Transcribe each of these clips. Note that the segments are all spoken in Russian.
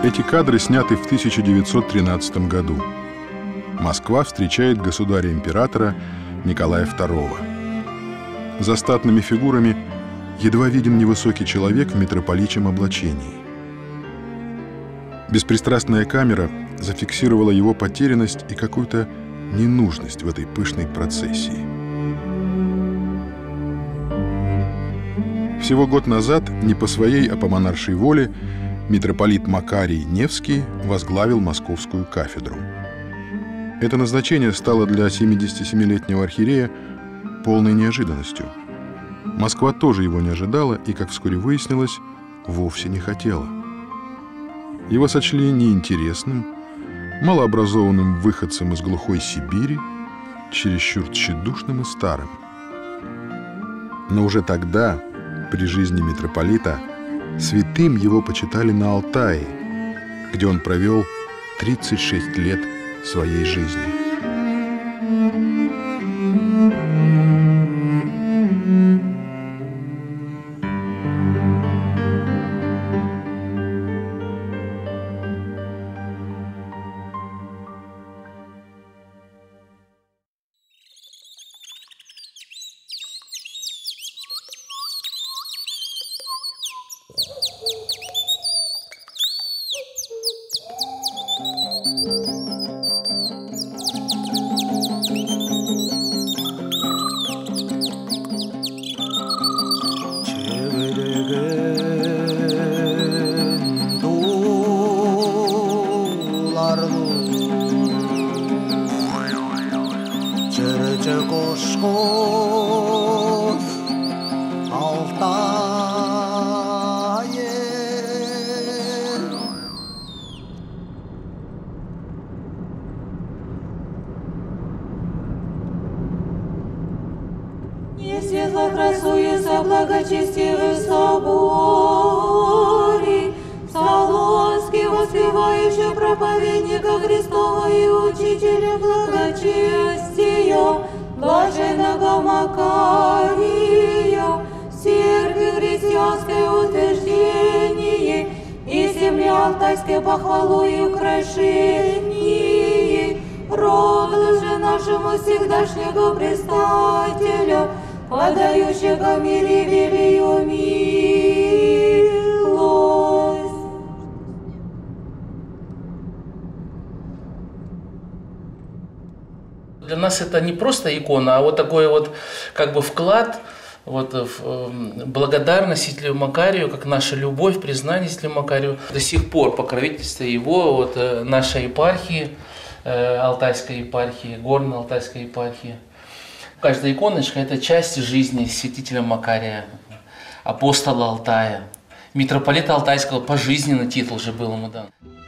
Эти кадры сняты в 1913 году. Москва встречает государя-императора Николая II. За статными фигурами едва виден невысокий человек в митрополичьем облачении. Беспристрастная камера зафиксировала его потерянность и какую-то ненужность в этой пышной процессии. Всего год назад, не по своей, а по монаршей воле, митрополит Макарий Невский возглавил московскую кафедру. Это назначение стало для 77-летнего архиерея полной неожиданностью. Москва тоже его не ожидала и, как вскоре выяснилось, вовсе не хотела. Его сочли неинтересным, малообразованным выходцем из глухой Сибири, чересчур тщедушным и старым. Но уже тогда, при жизни митрополита, святым его почитали на Алтае, где он провел 36 лет своей жизни. Светло красуется благочестивый соборе, Солонский, воспевающий проповедника Христова и учителя благочестия, блаженного Макария, церкви христианское утверждение и земли алтайской похвалу и украшение, роду же нашему всегдашнего предстателя, подающего мире велию милость. Для нас это не просто икона, а вот такой вот как бы вклад вот, в благодарность святителю Макарию, как наша любовь, признание святителю Макарию. До сих пор покровительство его, вот, нашей епархии, Алтайской епархии, Горно-Алтайской епархии. Каждая иконочка – это часть жизни святителя Макария, апостола Алтая, митрополита Алтайского, пожизненный титул же был ему дан.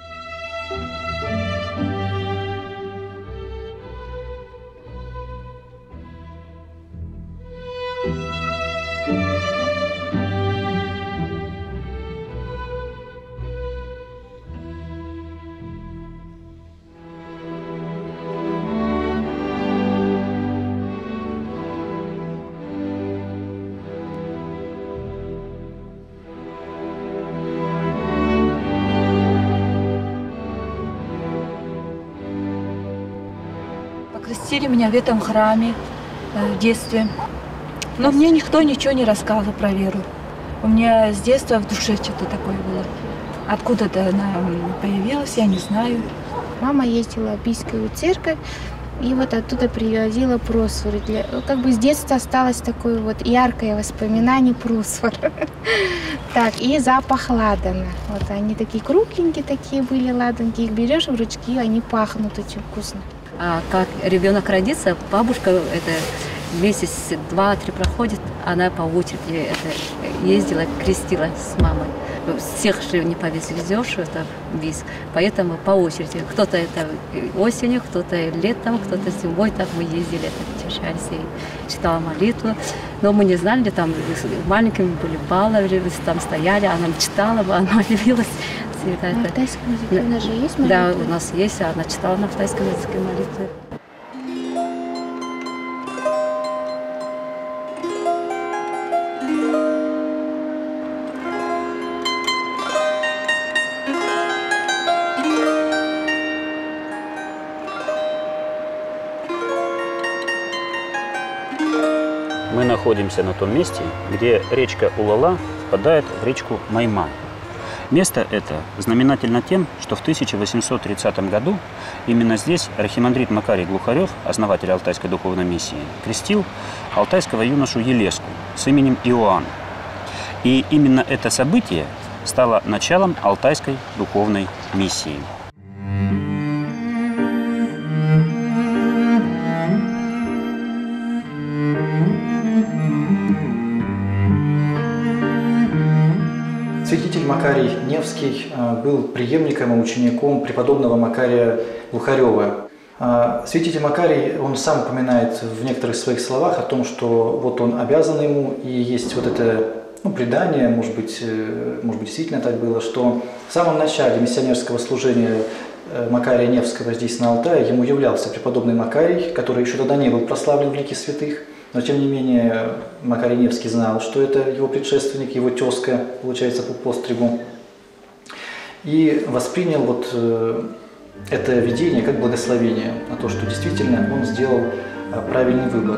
Крестили меня в этом храме в детстве. Но мне никто ничего не рассказывал про веру. У меня с детства в душе что-то такое было. Откуда-то она появилась, я не знаю. Мама ездила в Бийскую церковь и вот оттуда привозила просфор. Как бы с детства осталось такое вот яркое воспоминание просфор. Так, и запах ладана. Вот они такие кругленькие такие были ладанки. Их берешь в ручки, они пахнут очень вкусно. А как ребенок родится, бабушка это месяц, 2-3 проходит, она по очереди это ездила, крестила с мамой. Всех же не повезешь это виз, поэтому по очереди. Кто-то это осенью, кто-то летом, кто-то зимой, так мы ездили, это встречались и читала молитву. Но мы не знали, там маленькими были, баловались, там стояли, она читала, она молилась. На алтайском языке у нас же есть молитва? Да, у нас есть, она читала на алтайском языке молитвы. находимся на том месте, где речка Улала впадает в речку Майман. Место это знаменательно тем, что в 1830 году именно здесь архимандрит Макарий Глухарев, основатель Алтайской духовной миссии, крестил алтайского юношу Елеску с именем Иоанн. И именно это событие стало началом Алтайской духовной миссии. Святитель Макарий Невский был преемником и учеником преподобного Макария Глухарева. Святитель Макарий, он сам упоминает в некоторых своих словах о том, что вот он обязан ему, и есть вот это предание, может быть, действительно так было, что в самом начале миссионерского служения Макария Невского здесь, на Алтае, ему являлся преподобный Макарий, который еще тогда не был прославлен в лике святых, но тем не менее Макарий Невский знал, что это его предшественник, его тезка, получается, по постригу, и воспринял вот это видение как благословение на то, что действительно он сделал правильный выбор.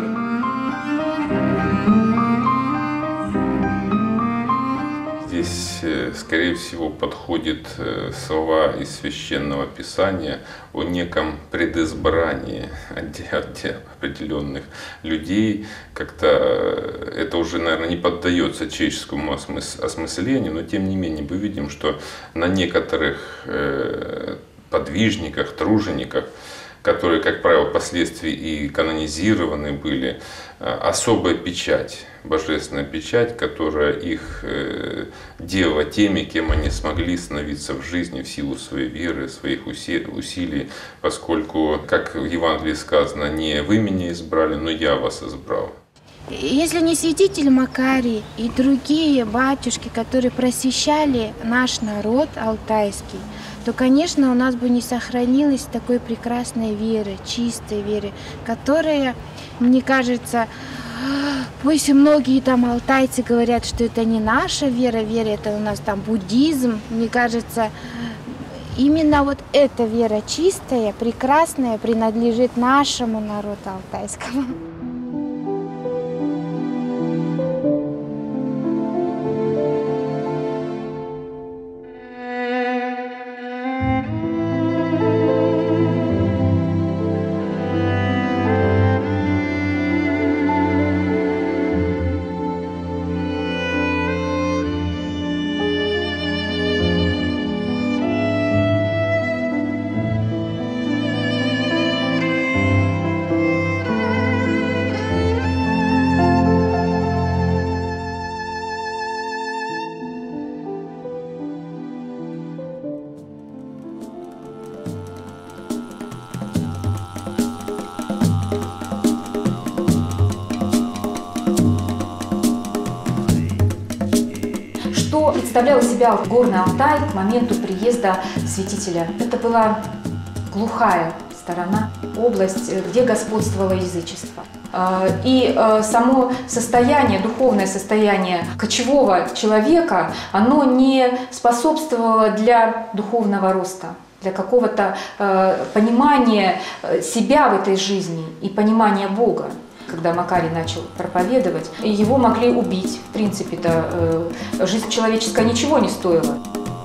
Здесь, скорее всего, подходят слова из Священного Писания о неком предизбрании определенных людей. Как-то это уже, наверное, не поддается человеческому осмыслению, но тем не менее мы видим, что на некоторых подвижниках, тружениках, которые, как правило, впоследствии и канонизированы были, особая печать, божественная печать, которая их делала теми, кем они смогли становиться в жизни в силу своей веры, своих усилий, поскольку, как в Евангелии сказано, не вы меня избрали, но я вас избрал. Если не святитель Макарий и другие батюшки, которые просвещали наш народ алтайский, то, конечно, у нас бы не сохранилось такой прекрасной веры, чистой веры, которая, мне кажется, пусть многие там алтайцы говорят, что это не наша вера, это у нас там буддизм, мне кажется, именно вот эта вера чистая, прекрасная принадлежит нашему народу алтайскому. Что представлял из себя Горный Алтай к моменту приезда святителя? Это была глухая сторона, область, где господствовало язычество. И само состояние, духовное состояние кочевого человека, оно не способствовало для духовного роста, для какого-то понимания себя в этой жизни и понимания Бога. Когда Макарий начал проповедовать, его могли убить. В принципе-то жизнь человеческая ничего не стоила.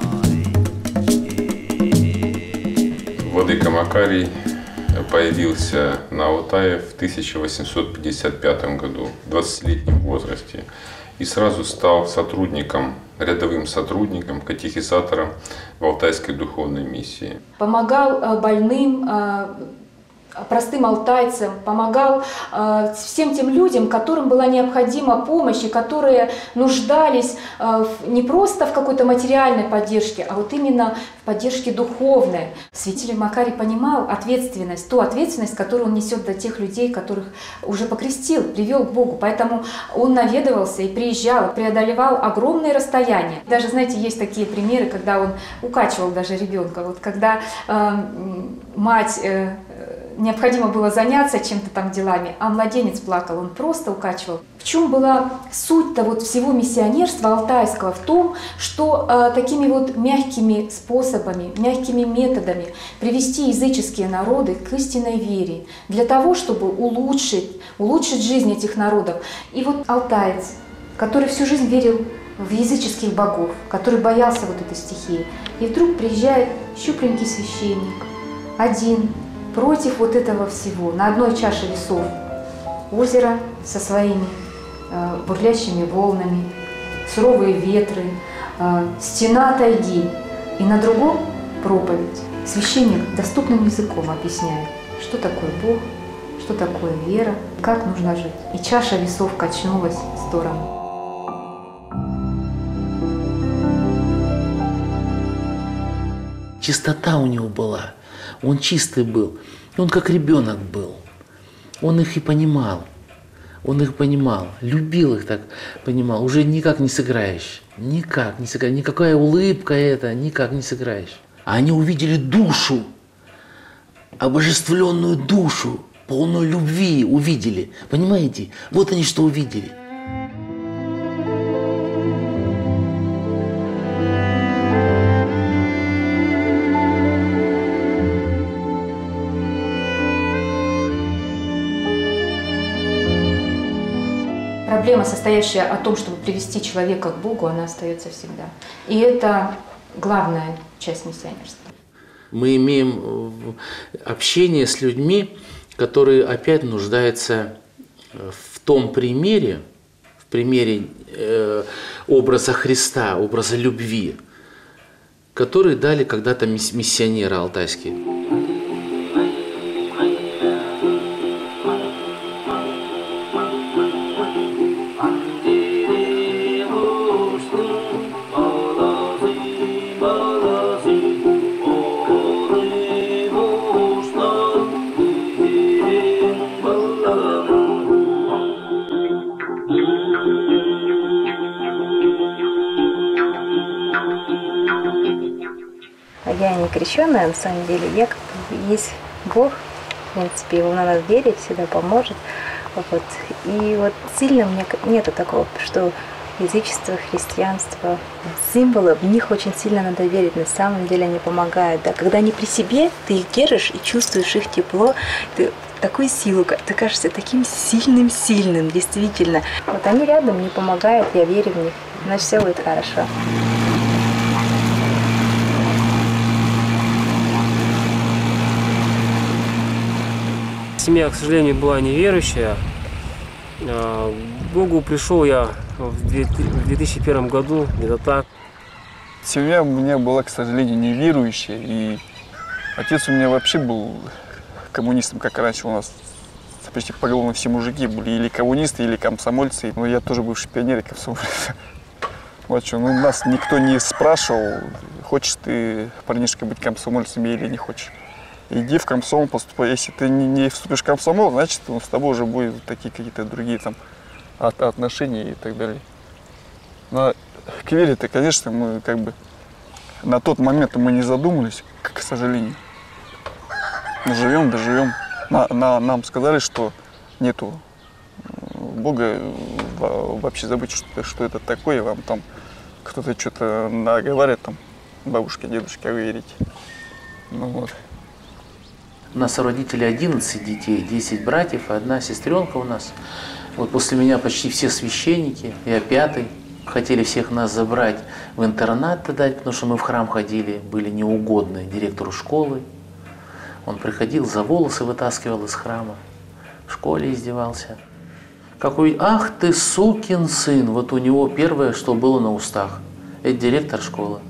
Владыка Макарий появился на Алтае в 1855 году, в 20-летнем возрасте, и сразу стал сотрудником, рядовым сотрудником, катехизатором в Алтайской духовной миссии. Помогал больным, простым алтайцам, помогал всем тем людям, которым была необходима помощь, и которые нуждались не просто в какой-то материальной поддержке, а вот именно в поддержке духовной. Святитель Макарий понимал ответственность, ту ответственность, которую он несет для тех людей, которых уже покрестил, привел к Богу. Поэтому он наведывался и приезжал, преодолевал огромные расстояния. Даже, знаете, есть такие примеры, когда он укачивал даже ребенка. Вот когда мать необходимо было заняться чем-то там делами, а младенец плакал, он просто укачивал. В чем была суть-то вот всего миссионерства алтайского? В том, что такими вот мягкими способами, мягкими методами привести языческие народы к истинной вере, для того, чтобы улучшить жизнь этих народов. И вот алтаец, который всю жизнь верил в языческих богов, который боялся вот этой стихии, и вдруг приезжает щупленький священник, один, против вот этого всего, на одной чаше весов озеро со своими бурлящими волнами, суровые ветры, стена тайги, и на другом проповедь. Священник доступным языком объясняет, что такое Бог, что такое вера, как нужно жить. И чаша весов качнулась в сторону. Чистота у него была, он чистый был, он как ребенок был, он их и понимал, любил их так, понимал, уже никак не сыграешь, никакая улыбка это, никак не сыграешь. А они увидели душу, обожествленную душу, полную любви увидели, понимаете, вот они что увидели. Проблема, состоящая о том, чтобы привести человека к Богу, она остается всегда. И это главная часть миссионерства. Мы имеем общение с людьми, которые опять нуждаются в том примере, образа Христа, образа любви, который дали когда-то миссионеры алтайские. Я не крещенная, на самом деле. Я есть Бог, в принципе, его надо верить, всегда поможет. Вот. И вот сильно у меня нету такого, что язычество, христианство, символы, в них очень сильно надо верить. На самом деле они помогают. Да? Когда они при себе, ты их держишь и чувствуешь их тепло, ты такую силу, ты кажешься таким сильным, действительно. Вот они рядом, мне помогают, я верю в них, значит, все будет хорошо. Семья, к сожалению, была неверующая. К Богу пришел я в 2001 году, где-то так. Семья у меня была, к сожалению, неверующая. И отец у меня вообще был коммунистом, как раньше у нас почти поголовно все мужики были или коммунисты, или комсомольцы. Но я тоже бывший пионер и комсомолец. Вот что, нас никто не спрашивал, хочешь ты, парнишка, быть комсомольцем или не хочешь. Иди в комсомол, поступай. Если ты не вступишь в комсомол, значит, с тобой уже будут такие какие-то другие там отношения и так далее. Но к вере-то, конечно, мы как бы на тот момент мы не задумались, к сожалению. Мы живем, доживем. Нам сказали, что нету Бога, вообще забыть, что это такое, вам там кто-то что-то наговаривает, там, бабушка, дедушка, вы верите. Ну вот. У нас у родителей 11 детей, 10 братьев и одна сестренка у нас. Вот после меня почти все священники, я 5-й. Хотели всех нас забрать в интернат отдать, потому что мы в храм ходили, были неугодны директору школы. Он приходил, за волосы вытаскивал из храма, в школе издевался. Какой, ах ты сукин сын, вот у него первое, что было на устах. Это директор школы.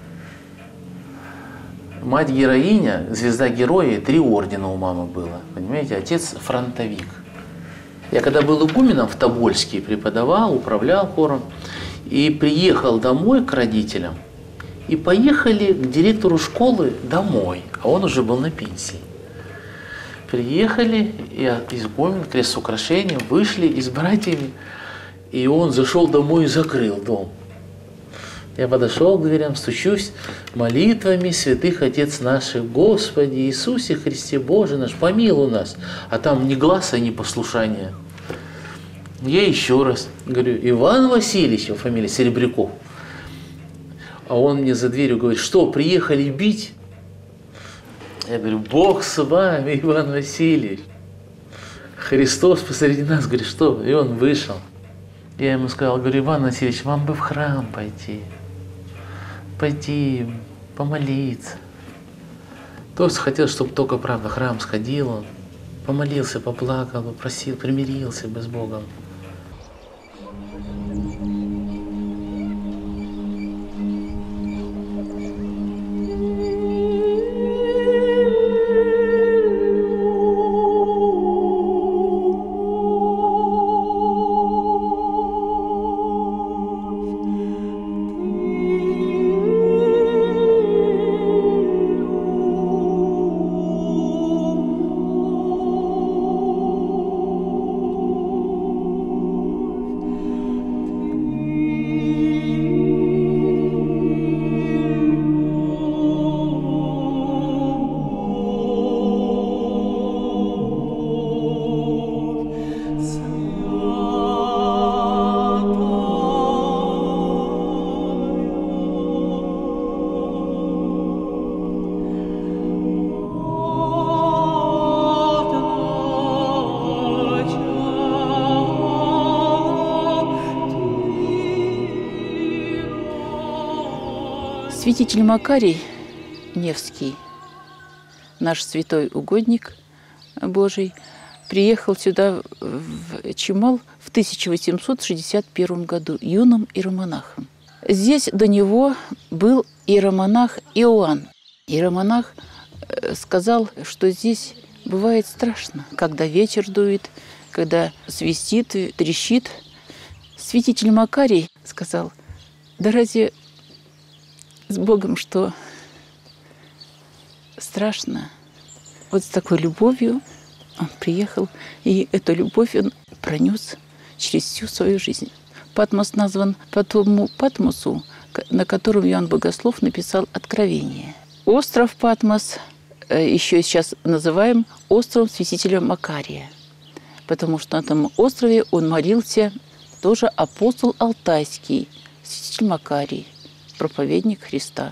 Мать-героиня, звезда героя, 3 ордена у мамы было. Понимаете, отец фронтовик. Я когда был игуменом в Тобольске, преподавал, управлял хором, и приехал домой к родителям, и поехали к директору школы домой, а он уже был на пенсии. Приехали, я игумен, крест с украшением, вышли и с братьями, и он зашел домой и закрыл дом. Я подошел к дверям, стучусь молитвами святых Отец наших, Господи Иисусе Христе Боже наш, помилуй нас. А там ни гласа, ни послушания. Я еще раз говорю, Иван Васильевич, его фамилия Серебряков. А он мне за дверью говорит, что, приехали бить? Я говорю, Бог с вами, Иван Васильевич. Христос посреди нас, говорит, что? И он вышел. Я ему сказал, говорю, Иван Васильевич, вам бы в храм пойти помолиться. Тоже хотел, чтобы только, правда, в храм сходил он, помолился, поплакал, попросил, примирился бы с Богом. Святитель Макарий Невский, наш святой угодник Божий, приехал сюда в Чимал в 1861 году юным иеромонахом. Здесь до него был иеромонах Иоанн. Иеромонах сказал, что здесь бывает страшно, когда ветер дует, когда свистит, трещит. Святитель Макарий сказал, да разве с Богом, что страшно. Вот с такой любовью он приехал, и эту любовь он пронес через всю свою жизнь. Патмос назван по тому Патмосу, на котором Иоанн Богослов написал Откровение. Остров Патмос еще сейчас называем островом святителя Макария, потому что на этом острове он молился тоже апостол Алтайский, святитель Макарий, проповедник Христа.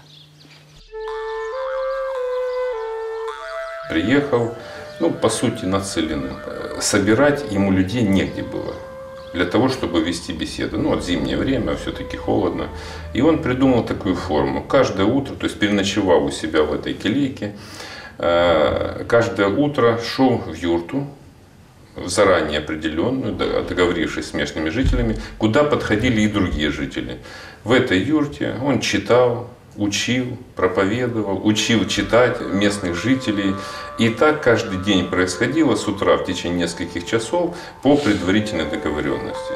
Приехал, по сути, нацелен. Собирать ему людей негде было для того, чтобы вести беседу. Зимнее время, все-таки холодно. И он придумал такую форму. Каждое утро, то есть переночевал у себя в этой келейке, каждое утро шел в юрту, заранее определенную, договорившись с местными жителями, куда подходили и другие жители. В этой юрте он читал, учил, проповедовал, учил читать местных жителей. И так каждый день происходило с утра в течение нескольких часов по предварительной договоренности.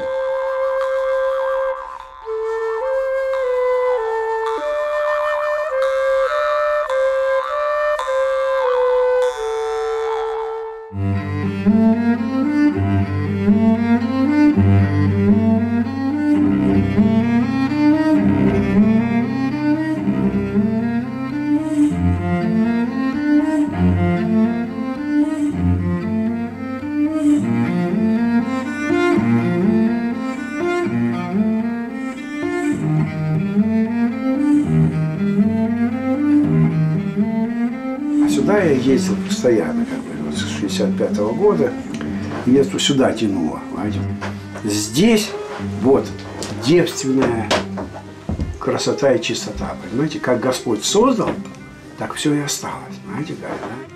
Сюда я ездил постоянно, с 65-го года. Меня сюда тянуло, понимаете. Здесь вот девственная красота и чистота, понимаете. Как Господь создал, так все и осталось, понимаете, да?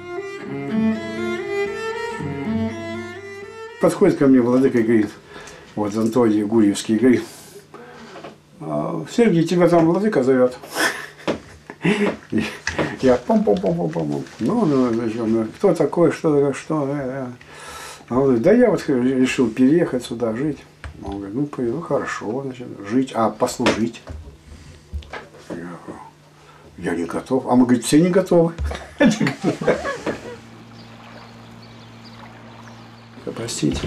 Подходит ко мне владыка и говорит, вот Антоний Гурьевский, говорит, Сергей, тебя там владыка зовет. Я пом-пом-пом-пом-пом. Кто такой, что такое, что? Он говорит, да я вот решил переехать сюда жить. Он говорит, хорошо, значит, жить, а послужить. Я не готов. А мы, говорит, все не готовы. Простите.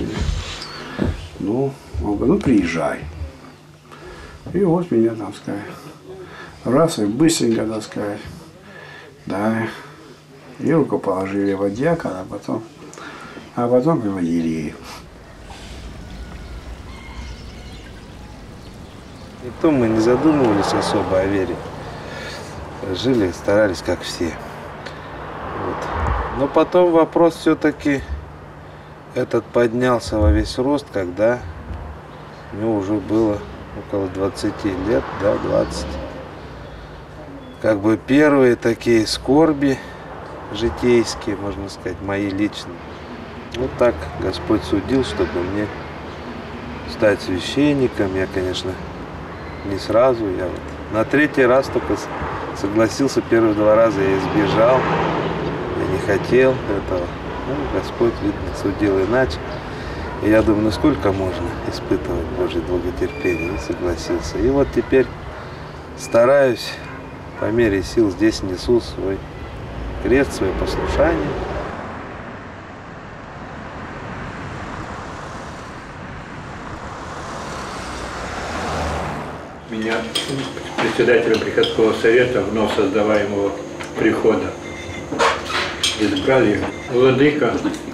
Он говорит, приезжай. И вот меня там сказали. Раз и быстренько, так сказать. Да. И руку положили в дьякона, а потом приводили. И то мы не задумывались особо о вере. Жили, старались, как все. Вот. Но потом вопрос все-таки этот поднялся во весь рост, когда мне уже было около 20 лет, да, 20. Как бы первые такие скорби житейские, можно сказать, мои личные. Вот так Господь судил, чтобы мне стать священником. Я, конечно, не сразу, я вот на 3-й раз только согласился, первые 2 раза я избежал, я не хотел этого. Ну, Господь, видно, судил иначе. И я думаю, ну сколько можно испытывать Божье долготерпение, и согласился. И вот теперь стараюсь, по мере сил здесь несу свой крест, свое послушание. Меня председателем приходского совета вновь создаваемого прихода избрали владыка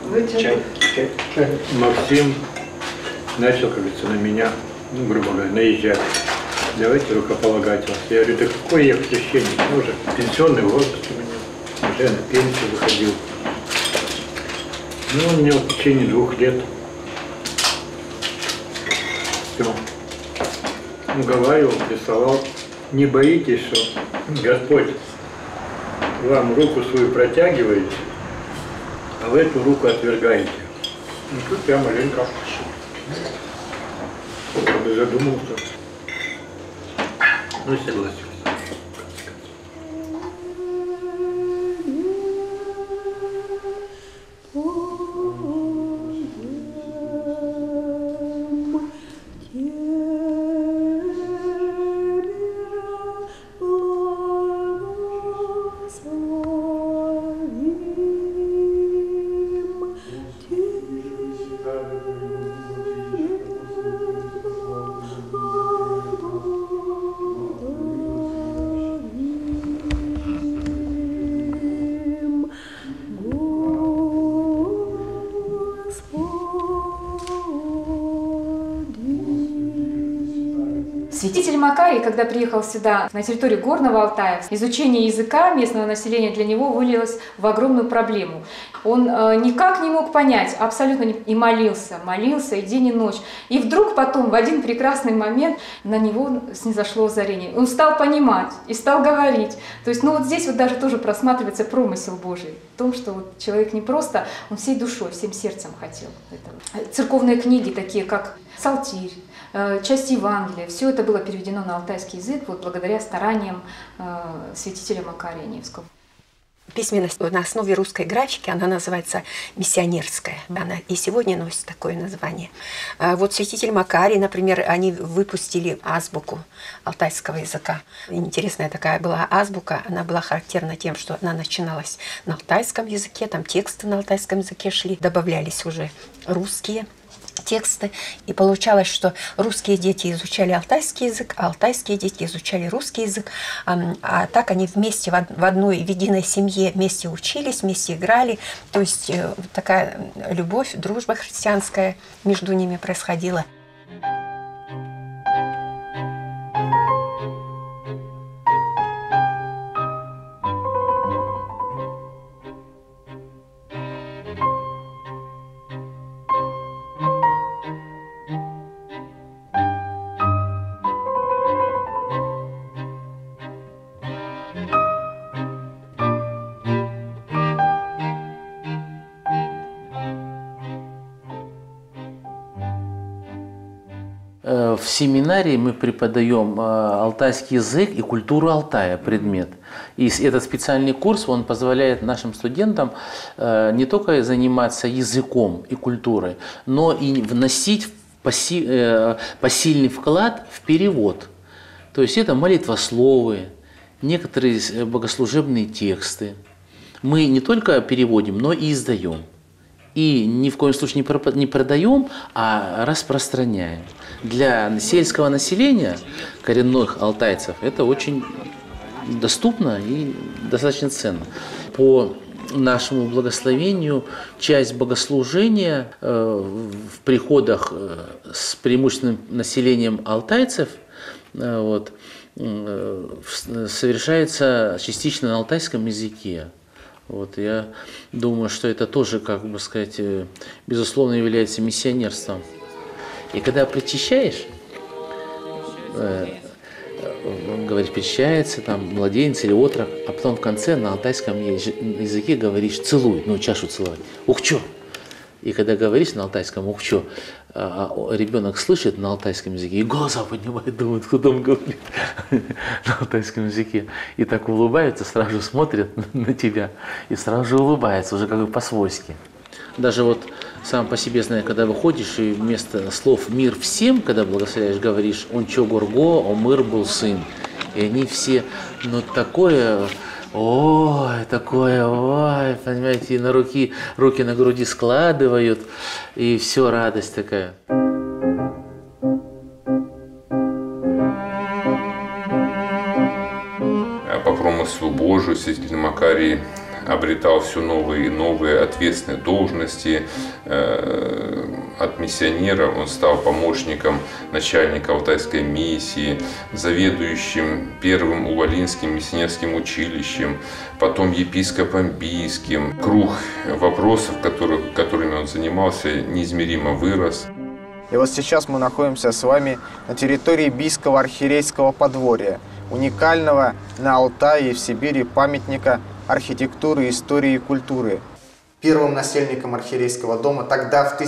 Максим. Начал, как говорится, на меня, ну, грубо говоря, наезжать. Давайте рукополагать вас. Я говорю, да какой я священник? Ну, уже пенсионный возраст у меня. Уже на пенсию выходил. Ну, он мне в течение 2 лет все уговаривал, рисовал. Не боитесь, что Господь вам руку свою протягивает, а вы эту руку отвергаете. И тут я маленько задумался. Ну и согласился. Святитель Макарий, когда приехал сюда, на территорию Горного Алтая, изучение языка местного населения для него вылилось в огромную проблему. Он никак не мог понять, абсолютно не, и молился и день, и ночь. И вдруг потом, в один прекрасный момент, на него снизошло озарение. Он стал понимать и стал говорить. То есть, ну вот здесь вот даже тоже просматривается промысел Божий. В том, что вот человек не просто, он всей душой, всем сердцем хотел этого. Церковные книги, такие как «Псалтирь», часть Евангелия, все это было переведено на алтайский язык вот благодаря стараниям святителя Макария Невского. Письменность на основе русской графики, она называется миссионерская. Она и сегодня носит такое название. Вот святитель Макарий, например, они выпустили азбуку алтайского языка. Интересная такая была азбука. Она была характерна тем, что она начиналась на алтайском языке, там тексты на алтайском языке шли, добавлялись уже русские тексты. И получалось, что русские дети изучали алтайский язык, а алтайские дети изучали русский язык. А так они вместе в одной, в единой семье вместе учились, вместе играли. То есть такая любовь, дружба христианская между ними происходила. В семинарии мы преподаем алтайский язык и культуру Алтая, предмет. И этот специальный курс, он позволяет нашим студентам не только заниматься языком и культурой, но и вносить посильный вклад в перевод. То есть это молитвословы, некоторые богослужебные тексты. Мы не только переводим, но и издаем. И ни в коем случае не продаем, а распространяем. Для сельского населения, коренных алтайцев, это очень доступно и достаточно ценно. По нашему благословению часть богослужения в приходах с преимущественным населением алтайцев совершается частично на алтайском языке. Я думаю, что это тоже, как бы сказать, безусловно является миссионерством. И когда причащаешь, говоришь, причащается там младенец или отрок, а потом в конце на алтайском языке говоришь «целуй», чашу целовать, «ухчо». И когда говоришь на алтайском «ухчо», ребенок слышит на алтайском языке и глаза поднимает, думает, кто там говорит на алтайском языке. И так улыбается, сразу смотрят на тебя и сразу же улыбается, уже как бы по-свойски. Даже сам по себе знаю, когда выходишь и вместо слов «мир всем», когда благословляешь, говоришь «он чо горго, о мир был сын». И они все, такое, понимаете, и на руки на груди складывают, и все, радость такая. По промыслу Божию святитель Макарий обретал все новые и новые ответственные должности. От миссионера он стал помощником начальника Алтайской миссии, заведующим первым Увалинским миссионерским училищем, потом епископом бийским. Круг вопросов, которыми он занимался, неизмеримо вырос. И сейчас мы находимся с вами на территории Бийского архиерейского подворья, уникального на Алтае и в Сибири памятника архитектуры, истории и культуры. Первым насельником архиерейского дома тогда, в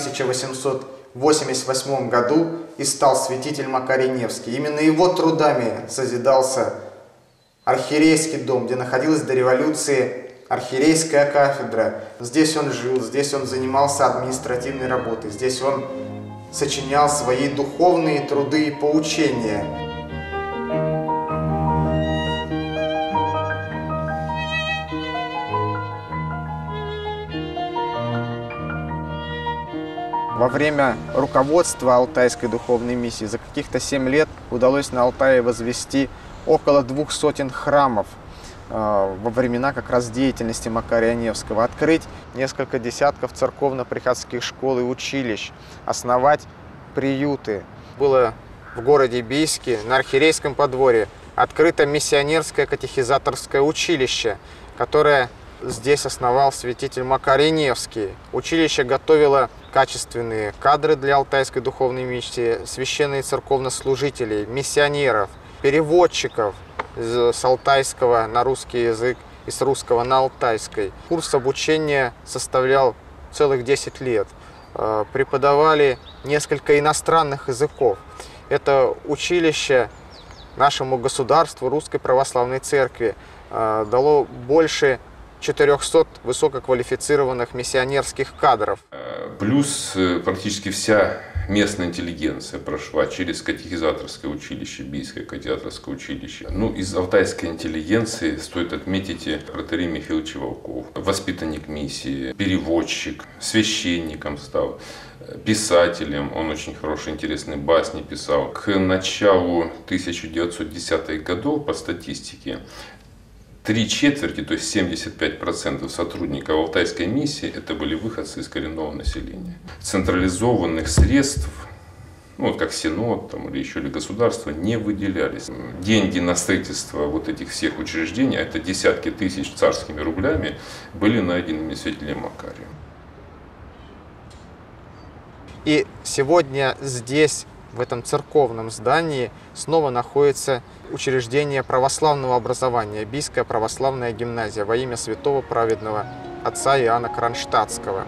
1888 году, и стал святитель Макарий Невский. Именно его трудами созидался архиерейский дом, где находилась до революции архиерейская кафедра. Здесь он жил, здесь он занимался административной работой, здесь он сочинял свои духовные труды и поучения. Во время руководства Алтайской духовной миссии за каких-то 7 лет удалось на Алтае возвести около 200 храмов во времена как раз деятельности Макария Невского, открыть несколько десятков церковно-приходских школ и училищ, основать приюты. Было в городе Бийске на архиерейском подворье открыто миссионерское катехизаторское училище, которое здесь основал святитель Макарий Невский. Училище готовило качественные кадры для Алтайской духовной миссии, священные церковнослужителей, миссионеров, переводчиков с алтайского на русский язык и с русского на алтайский. Курс обучения составлял целых 10 лет. Преподавали несколько иностранных языков. Это училище нашему государству, Русской Православной Церкви, дало больше 400 высококвалифицированных миссионерских кадров. Плюс практически вся местная интеллигенция прошла через катехизаторское училище, Бийское катехизаторское училище. Из алтайской интеллигенции стоит отметить протоиерей Михаил Волков, воспитанник миссии, переводчик, священником стал, писателем. Он очень хорошие, интересные басни писал. К началу 1910-х годов, по статистике, 3/4, то есть 75% сотрудников Алтайской миссии это были выходцы из коренного населения. Централизованных средств, как Синод или государство, не выделялись. Деньги на строительство этих всех учреждений, это десятки тысяч царскими рублями, были найдены святителем Макарием. И сегодня здесь, в этом церковном здании, снова находится учреждение православного образования, Бийская православная гимназия во имя святого праведного отца Иоанна Кронштадтского.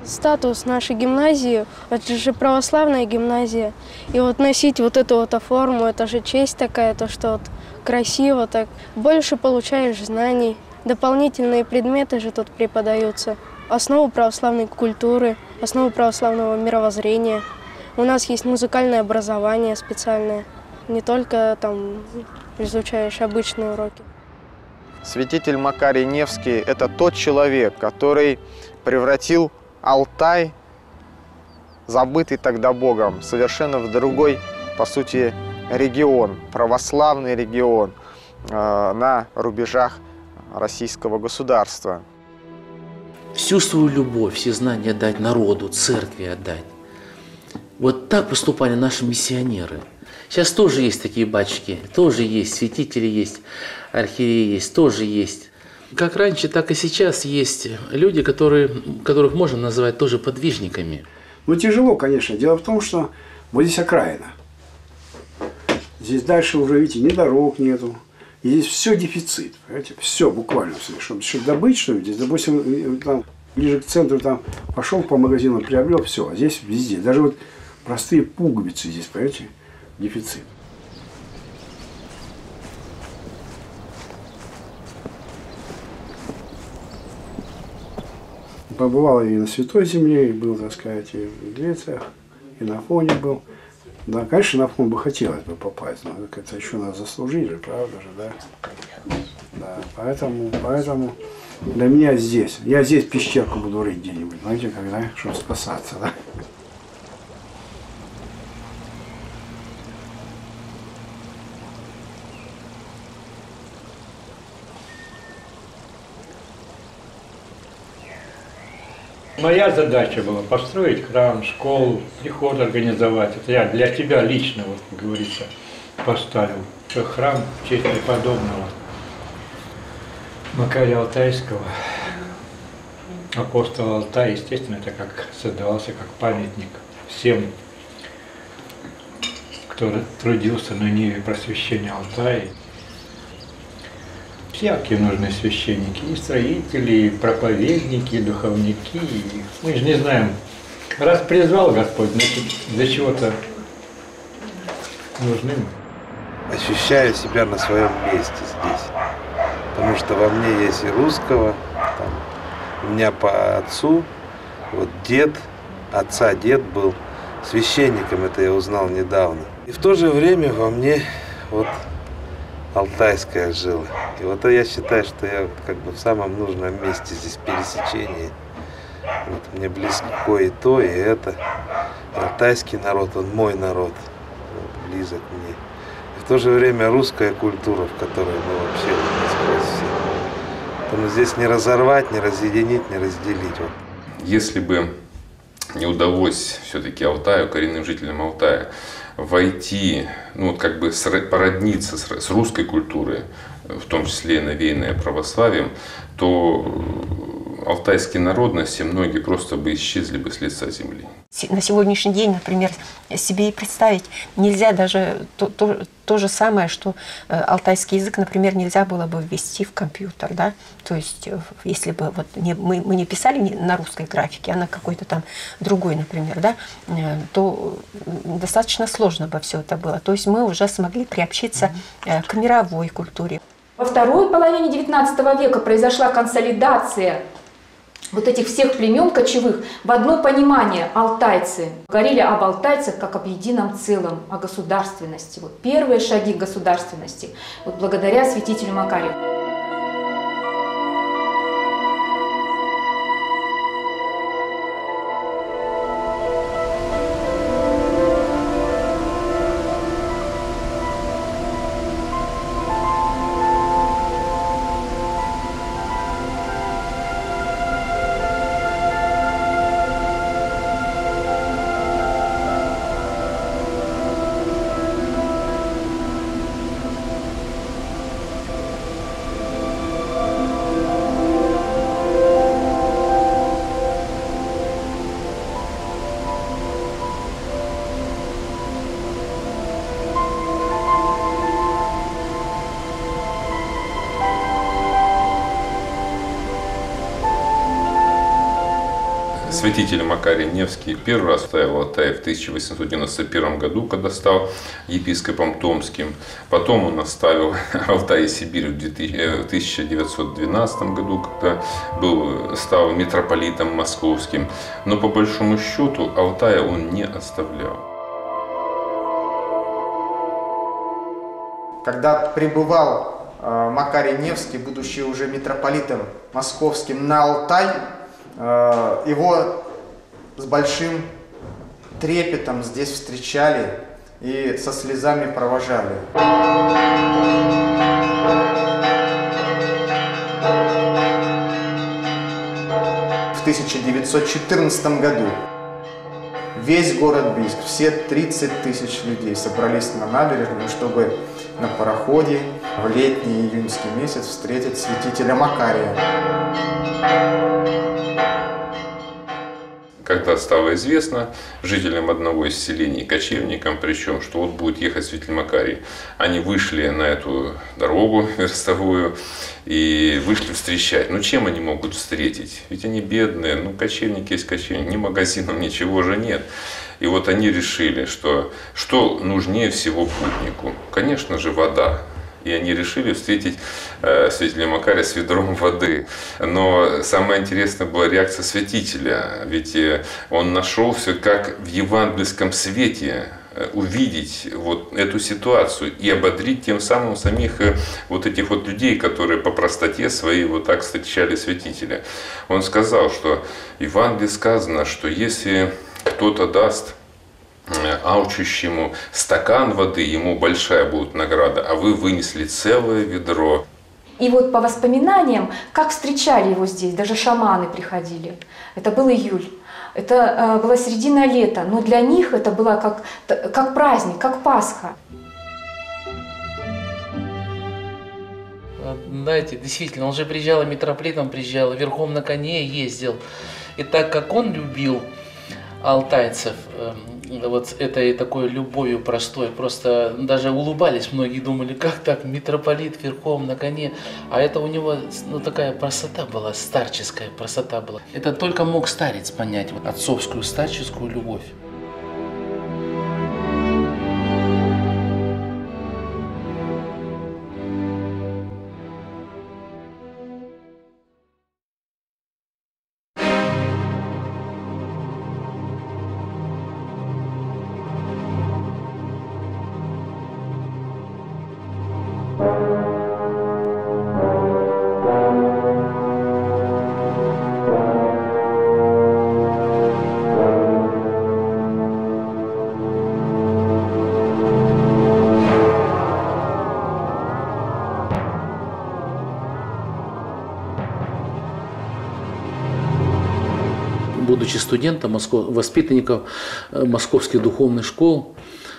статус нашей гимназии, это же православная гимназия, и вот носить вот эту вот форму, это же честь такая, то что вот красиво так, больше получаешь знаний, дополнительные предметы же тут преподаются, основу православной культуры, основу православного мировоззрения. У нас есть музыкальное образование специальное, не только там изучаешь обычные уроки. Святитель Макарий Невский – это тот человек, который превратил Алтай, забытый тогда Богом, совершенно в другой, по сути, регион, православный регион на рубежах российского государства. Всю свою любовь, все знания отдать народу, церкви отдать. Вот так поступали наши миссионеры. Сейчас тоже есть такие батюшки, тоже есть, святители есть, архиереи есть, тоже есть. Как раньше, так и сейчас есть люди, которых можно назвать тоже подвижниками. Ну, тяжело, конечно. Дело в том, что вот здесь окраина. Здесь дальше уже, видите, ни дорог нету. И здесь все дефицит, понимаете? Все буквально. Чтобы добыть что-нибудь, здесь, допустим, там, ближе к центру там, пошел по магазину, приобрел, все. А здесь везде. Даже вот простые пуговицы здесь, понимаете, дефицит. Побывал и на Святой Земле, и был, так сказать, и в Грециях, и на Афоне был. Да, конечно, на Афон бы хотелось бы попасть, но это еще надо заслужить же, правда же, да? Да, поэтому для меня здесь. Я здесь пещерку буду рыть где-нибудь, знаете, когда, чтобы спасаться, да? Моя задача была построить храм, школу, приход организовать. Это я для тебя лично, вот, как говорится, поставил. Храм в честь преподобного Макария Алтайского, апостола Алтая. Естественно, это как создавался как памятник всем, кто трудился на ниве просвещения Алтая. Всякие нужны священники, и строители, и проповедники, и духовники. Мы же не знаем, раз призвал Господь, значит, для чего-то нужны мы. Ощущаю себя на своем месте здесь, потому что во мне есть и русского, там, у меня по отцу, вот дед был священником, это я узнал недавно. И в то же время во мне вот алтайская жила. И вот я считаю, что я как бы в самом нужном месте здесь пересечения. Вот мне близко и то, и это. Алтайский народ, он мой народ, вот, близок мне. И в то же время русская культура, в которой мы вообще насквозь все. Поэтому здесь не разорвать, не разъединить, не разделить. Вот. Если бы не удалось все-таки Алтаю, коренным жителям Алтая, войти, ну вот как бы породниться с русской культурой, в том числе навеянной православием, то алтайские народности многие просто бы исчезли бы с лица земли. На сегодняшний день, например, себе и представить нельзя даже то же самое, что алтайский язык, например, нельзя было бы ввести в компьютер, да? То есть, если бы вот мы не писали на русской графике, а на какой-то там другой, например, да, то достаточно сложно бы все это было. То есть мы уже смогли приобщиться к мировой культуре. Во второй половине XIX века произошла консолидация вот этих всех племен кочевых в одно понимание – алтайцы. Говорили об алтайцах как об едином целом, о государственности. Вот первые шаги к государственности вот благодаря святителю Макарию. Святитель Макарий Невский первый раз ставил Алтай в 1891 году, когда стал епископом Томским. Потом он оставил Алтай и Сибирь в 1912 году, когда стал митрополитом московским. Но по большому счету Алтая он не оставлял. Когда пребывал Макарий Невский, будучи уже митрополитом московским, на Алтай, его с большим трепетом здесь встречали и со слезами провожали. В 1914 году весь город Бийск, все 30 тысяч людей собрались на набережную, чтобы на пароходе в летний июньский месяц встретить святителя Макария. Когда стало известно жителям одного из селений, кочевникам, причем, что вот будет ехать святитель Макарий, они вышли на эту дорогу верстовую и вышли встречать. Ну, чем они могут встретить? Ведь они бедные, ну, кочевники есть кочевники, ни магазинов, ничего же нет. И вот они решили, что нужнее всего путнику? Конечно же, вода. И они решили встретить святителя Макария с ведром воды. Но самое интересное была реакция святителя. Ведь он нашелся, как в евангельском свете увидеть вот эту ситуацию и ободрить тем самым самих вот этих вот людей, которые по простоте своей вот так встречали святителя. Он сказал, что в Евангелии сказано, что если кто-то даст алчущему стакан воды, ему большая будет награда, а вы вынесли целое ведро. И вот по воспоминаниям, как встречали его здесь, даже шаманы приходили. Это был июль, это была середина лета, но для них это было как праздник, как Пасха. Знаете, действительно, он же приезжал, митрополитом приезжал, верхом на коне ездил. И так как он любил алтайцев, вот этой такой любовью простой, просто даже улыбались многие, думали, как так, митрополит верхом на коне, а это у него, ну, такая простота была, старческая простота была. Это только мог старец понять, вот, отцовскую старческую любовь. Будучи студентом, воспитанником московских духовных школ,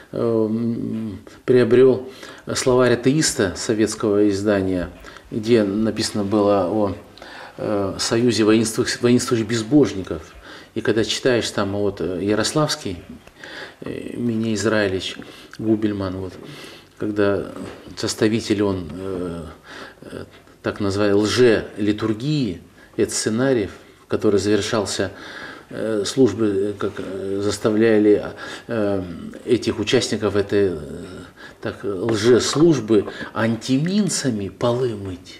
приобрел словарь атеиста советского издания, где написано было о союзе воинствующих безбожников. И когда читаешь там вот Ярославский, Миней Израилевич Губельман, вот, когда составитель он так называемой лже-литургии, это сценарий, который завершался службы, как заставляли этих участников этой так, лжеслужбы антиминцами полы мыть.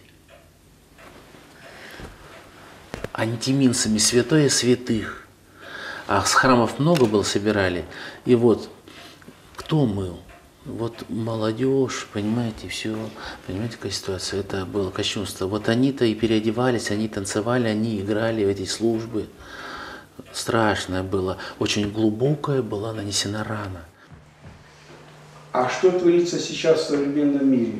Антиминцами святое святых. А с храмов много было, собирали. И вот кто мыл? Вот молодежь, понимаете, все, понимаете, какая ситуация, это было кощунство. Вот они-то и переодевались, они танцевали, они играли в эти службы. Страшное было, очень глубокая была нанесена рана. А что творится сейчас в современном мире?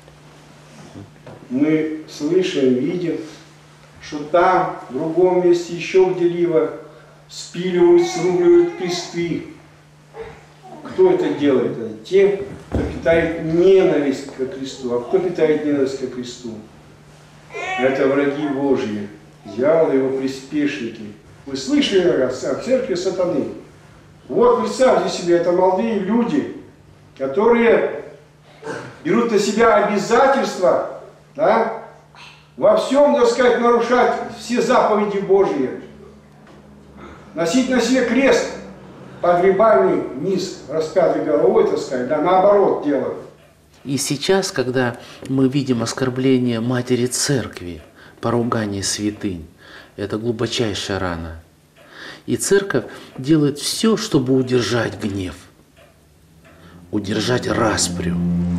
Мы слышим, видим, что там, в другом месте, еще где-либо спиливают, срубливают кресты. Кто это делает? Это те, кто питает ненависть к кресту. А кто питает ненависть к кресту? Это враги Божьи, дьявол и его приспешники. Вы слышали о церкви сатаны? Вот представьте себе, это молодые люди, которые берут на себя обязательства, да, во всем, так сказать, нарушать все заповеди Божьи. Носить на себе крест погребальный вниз, распятой головой, так сказать, да, наоборот делают. И сейчас, когда мы видим оскорбление Матери Церкви, поругание святынь, это глубочайшая рана. И Церковь делает все, чтобы удержать гнев, удержать распрю.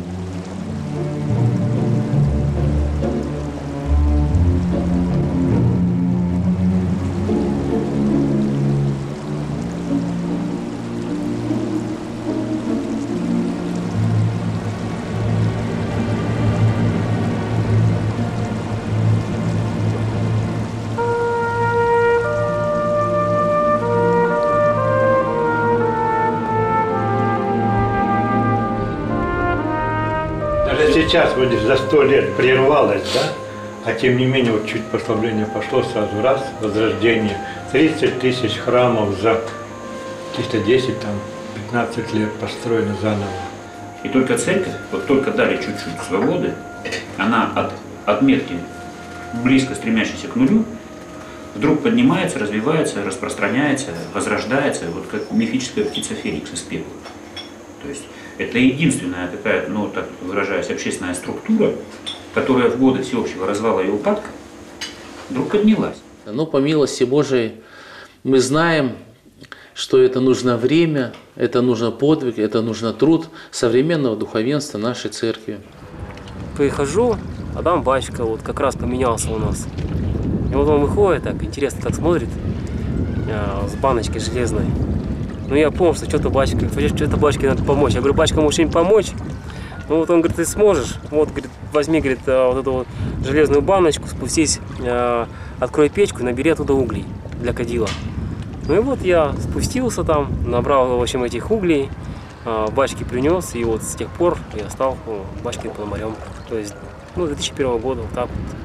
Сейчас вот за 100 лет прервалось, да? А тем не менее, вот чуть послабление пошло, сразу раз, возрождение. 30 тысяч храмов за 310, там, 15 лет построено заново. И только церковь, вот только дали чуть-чуть свободы, она от отметки, близко стремящейся к нулю, вдруг поднимается, развивается, распространяется, возрождается, вот как мифическая птица Феникс из пепла. То есть это единственная такая, ну так выражаясь, общественная структура, которая в годы всеобщего развала и упадка вдруг поднялась. Но по милости Божией мы знаем, что это нужно время, это нужно подвиг, это нужно труд современного духовенства нашей церкви. Прихожу, а там батюшка вот как раз поменялся у нас. И вот он выходит, так интересно так смотрит, с баночкой железной. Ну я понял, что что-то батюшке надо помочь. Я говорю, батюшка, может им помочь? Ну вот он говорит, ты сможешь? Вот, говорит, возьми, говорит, вот эту вот железную баночку, спустись, открой печку и набери оттуда углей для кадила. Ну и вот я спустился там, набрал, в общем, этих углей, батюшке принес, и вот с тех пор я стал батюшкиным пономарем. То есть, ну, 2001 года, вот так вот.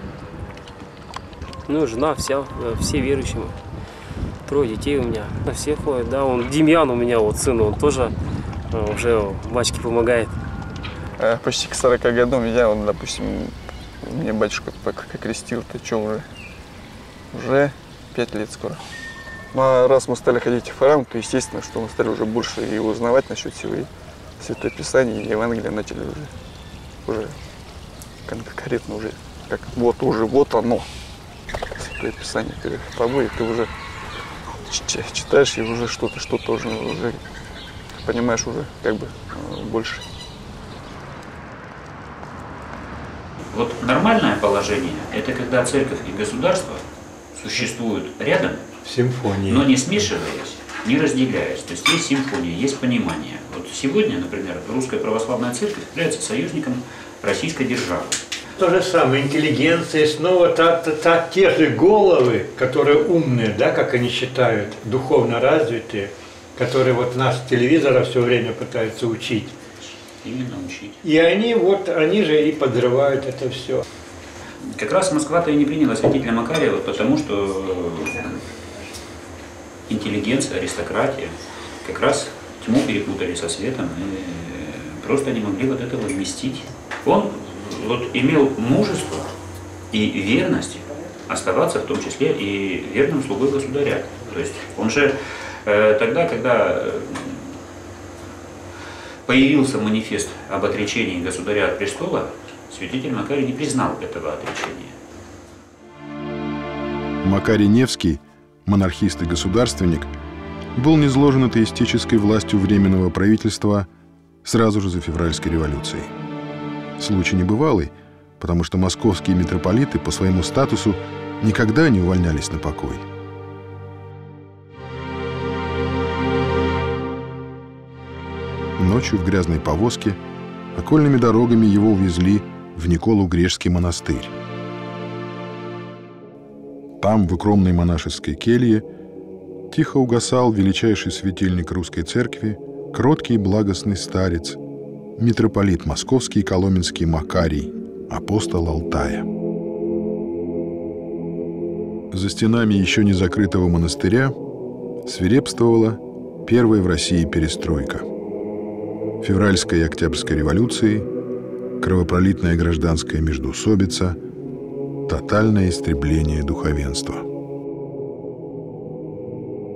Ну, жена вся, все верующие. 3 детей у меня, на все ходят, да, он Демьян у меня, вот сын, он тоже уже батюшке помогает. Почти к 40 годам я, вот, допустим, мне батюшка крестил-то, что уже 5 лет скоро. Ну, а раз мы стали ходить в храм, то естественно, что мы стали уже больше и узнавать насчет всего, и Святое Писание, и Евангелие начали уже конкретно уже, как вот уже, вот оно, Святое Писание перед тобой, и ты уже читаешь и уже что-то уже понимаешь уже как бы больше. Вот нормальное положение – это когда церковь и государство существуют рядом, симфония, но не смешиваясь, не разделяясь. То есть есть симфония, есть понимание. Вот сегодня, например, Русская Православная Церковь является союзником российской державы. То же самое, интеллигенция, снова те же головы, которые умные, да, как они считают, духовно развитые, которые вот нас с телевизора все время пытаются учить. Именно учить. И они же и подрывают это все. Как раз Москва-то и не приняла святителя Макария, вот потому что интеллигенция, аристократия как раз тьму перепутали со светом и просто не могли вот этого вместить. Он вот имел мужество и верность оставаться в том числе и верным слугой государя. То есть он же тогда, когда появился манифест об отречении государя от престола, святитель Макарий не признал этого отречения. Макарий Невский, монархист и государственник, был низложен атеистической властью Временного правительства сразу же за февральской революцией. Случай небывалый, потому что московские митрополиты по своему статусу никогда не увольнялись на покой. Ночью в грязной повозке окольными дорогами его увезли в Николу-Грешский монастырь. Там, в укромной монашеской келье, тихо угасал величайший светильник русской церкви, кроткий и благостный старец, митрополит Московский и Коломенский Макарий, апостол Алтая. За стенами еще не закрытого монастыря свирепствовала первая в России перестройка. Февральская и Октябрьская революции, кровопролитная гражданская междоусобица, тотальное истребление духовенства.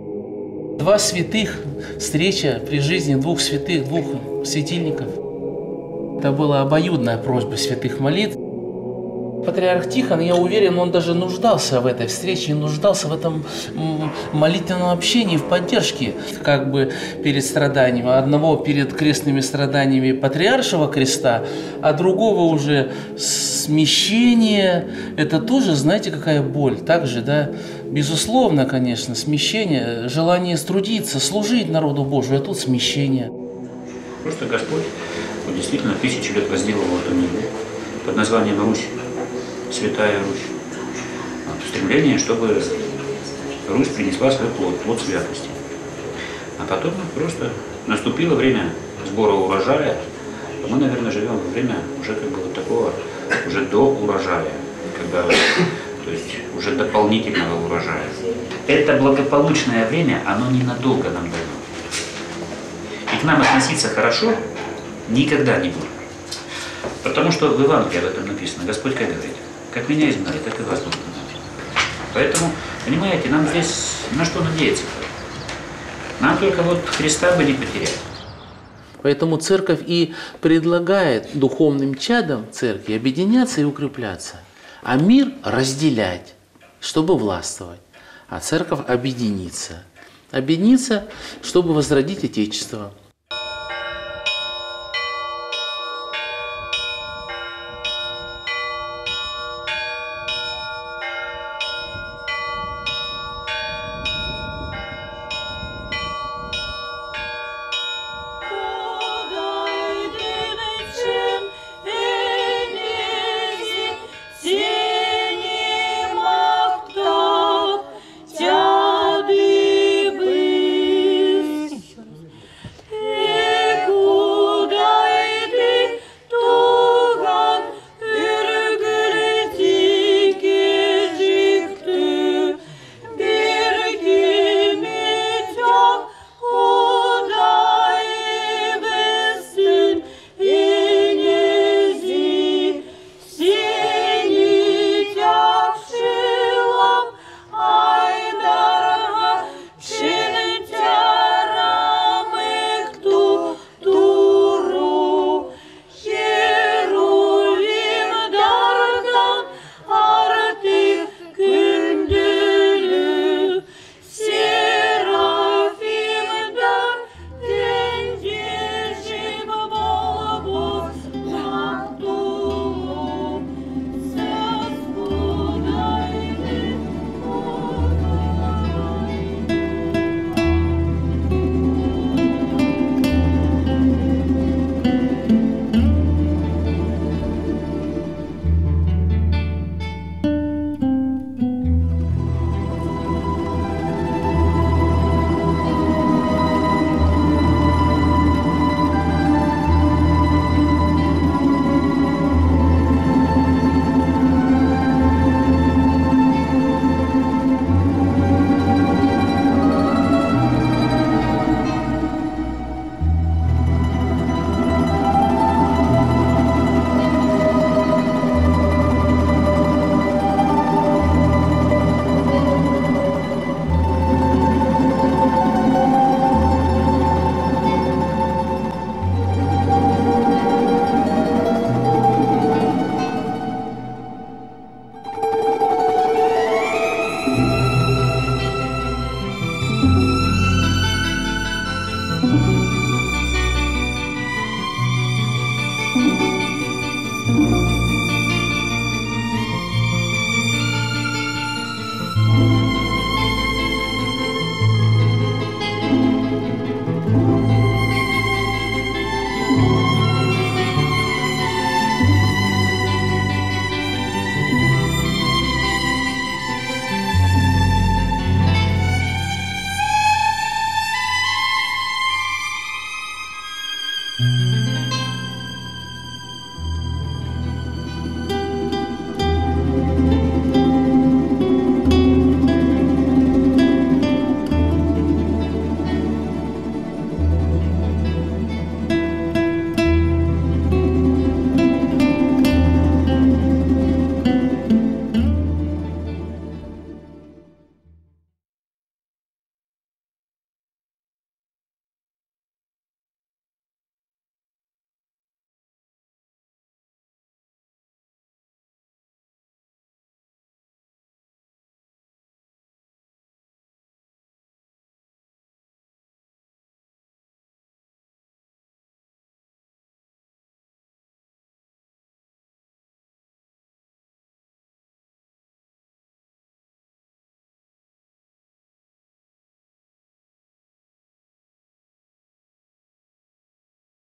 два святых, встреча при жизни двух святых, двух светильников. Это была обоюдная просьба святых молитв. Патриарх Тихон, я уверен, он даже нуждался в этой встрече, нуждался в этом молитвенном общении, в поддержке как бы перед страданиями. Одного перед крестными страданиями патриаршего креста, а другого уже смещение. Это тоже, знаете, какая боль. Также, да, безусловно, конечно, смещение, желание струдиться, служить народу Божию, а тут смещение. Просто Господь вот, действительно 1000 лет возделывал эту ниву под названием Русь. Святая Русь. Стремление, чтобы Русь принесла свой плод святости. А потом просто наступило время сбора урожая. Мы, наверное, живем во время уже как бы вот такого, уже до урожая, когда, то есть уже дополнительного урожая. Это благополучное время, оно ненадолго нам дано. И к нам относиться хорошо никогда не будет. Потому что в Евангелии об этом написано. Господь как говорит? Как меня изгнали, так и вас будут изгнать. Поэтому, понимаете, нам здесь на что надеяться-то? Нам только вот Христа бы не потерять. Поэтому церковь и предлагает духовным чадам церкви объединяться и укрепляться, а мир разделять, чтобы властвовать, а церковь объединиться. Объединиться, чтобы возродить Отечество.